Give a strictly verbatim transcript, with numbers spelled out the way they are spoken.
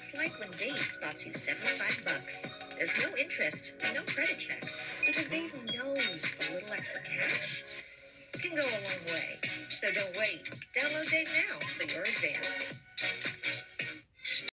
Just like when Dave spots you seventy-five bucks. There's no interest, no credit check, because Dave knows a little extra cash can go a long way. So don't wait. Download Dave now for your advance.